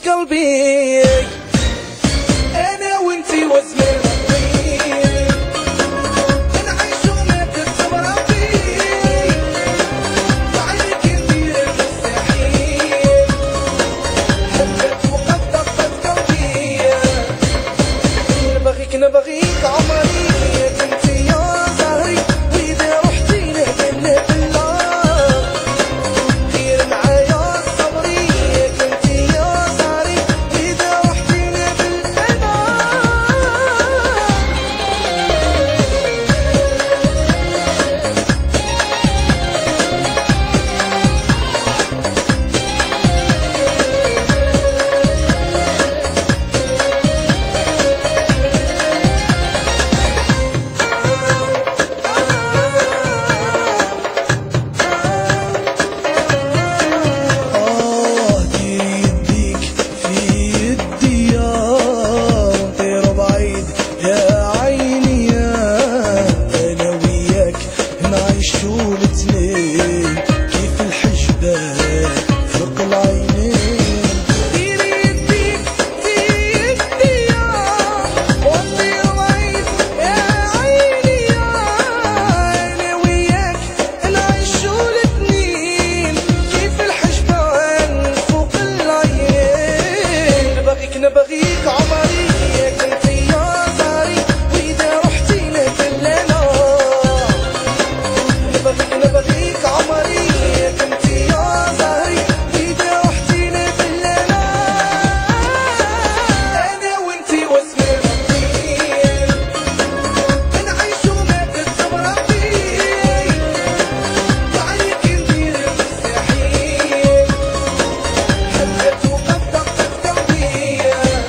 قلبي انا وانتي وزمان طويل نعيش ونكتب ربي وعليك ندير المستحيل حبك وقد دقت قلبي نبغيك عمري انتي يا زهري واذا رحتي نهبل بالله دير معايا صبري انتي يا زهري واذا رحتي نهبل بالله نبغيك عمري انتي يا زهري واذا رحتي نهبل انا نبغيك عمري انتي يا زهري واذا رحتي نهبل انا وانتي واسمر طويل نعيش ونكتب ربي وعليك ندير المستحيل حبك وقد دقت قلبي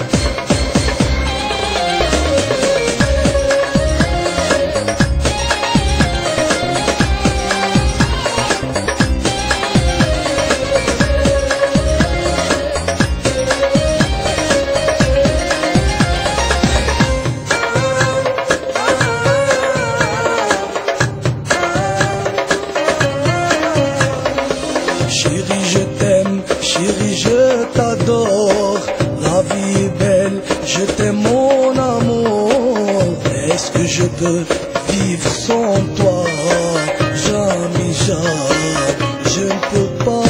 Chérie, je t'aime, chérie, je t'adore. La vie est belle, je t'aime mon amour. Est-ce que je peux vivre sans toi? Jamais, jamais, je ne peux pas.